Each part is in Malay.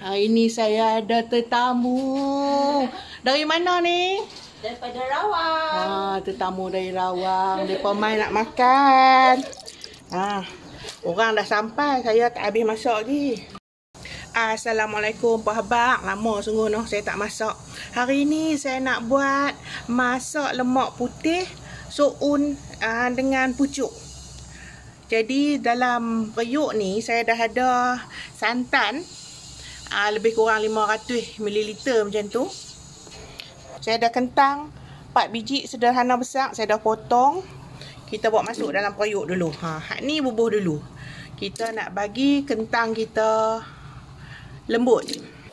Hari ni saya ada tetamu. Dari mana ni? Daripada Rawang. Tetamu dari Rawang. Mereka mai nak makan. Orang dah sampai. Saya tak habis masak lagi. Assalamualaikum Pak Habak. Lama sungguh noh saya tak masak. Hari ni saya nak buat masak lemak putih soun dengan pucuk. Jadi dalam periuk ni saya dah ada santan lebih kurang 500 ml macam tu. Saya ada kentang 4 biji sederhana besar, saya dah potong. Kita buat masuk dalam periuk dulu. Hak ni bubuh dulu. Kita nak bagi kentang kita lembut.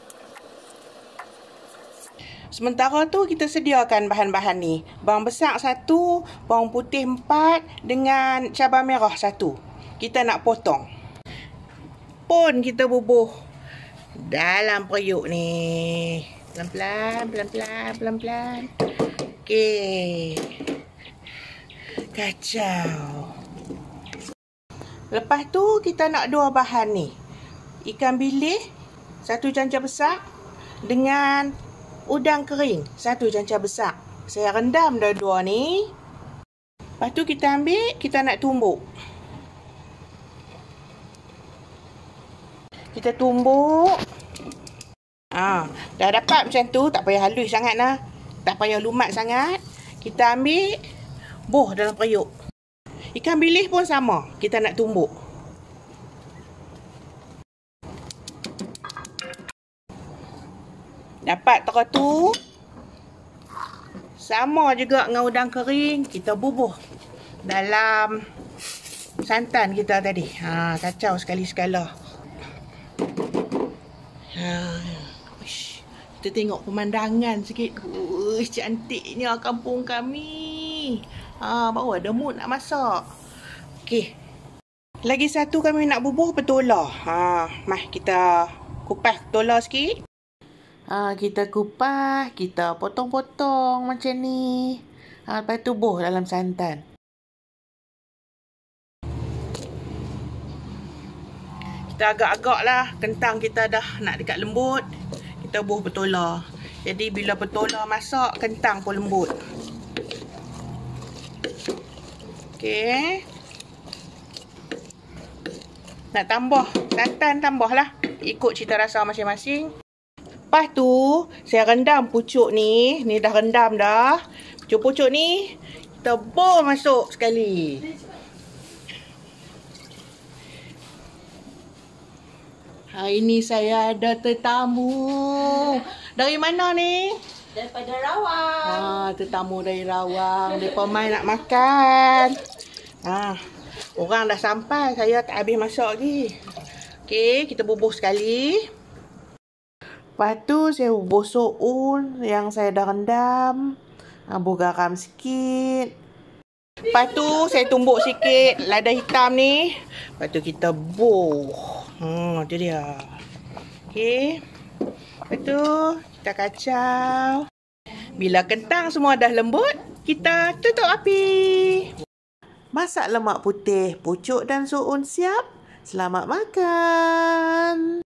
Sementara tu kita sediakan bahan-bahan ni. Bawang besar 1, bawang putih 4 dengan cabai merah 1. Kita nak potong. Pun kita bubuh dalam periuk ni. Pelan-pelan, pelan-pelan, pelan-pelan. Okey. Kacau. Lepas tu kita nak dua bahan ni. Ikan bilis 1 cancah besar dengan udang kering 1 cancah besar. Saya rendam dua-dua ni. Lepas tu kita ambil, kita nak tumbuk. Kita tumbuk. Dah dapat macam tu, tak payah halus sangat lah. Tak payah lumat sangat. Kita ambil, buh dalam periuk. Ikan bilis pun sama, kita nak tumbuk. Dapat tera tu. Sama juga dengan udang kering, kita bubuh dalam santan kita tadi. Kacau sekali-sekala. Kita tengok pemandangan sikit. Cantiknya kampung kami. Baru ada mood nak masak. Okey. Lagi satu kami nak bubuh petola. Mari kita kupas petola sikit. Kita kupas, kita potong-potong macam ni. Lepas tu bubuh dalam santan. Kita agak-agak lah. Kentang kita dah nak dekat lembut. Kita bubuh petola. Jadi bila petola masak, kentang pun lembut. Okey. Nak tambah santan, tambahlah. Ikut cita rasa masing-masing. Lepas tu, saya rendam pucuk ni. Ni dah rendam dah. Pucuk-pucuk ni, kita bol masuk sekali. Hari ni saya ada tetamu. Dari mana ni? Daripada Rawang. Tetamu dari Rawang. Mereka mai nak makan. Orang dah sampai. Saya tak habis masak lagi. Okey, kita bubuh sekali. Lepas tu saya bubuh soun yang saya dah rendam. Bubuh garam sikit. Lepas tu saya tumbuk sikit lada hitam ni. Lepas tu kita bubuh. Tu dia. Okey. Lepas tu kita kacau. Bila kentang semua dah lembut, kita tutup api. Masak lemak putih, pucuk dan soun siap. Selamat makan.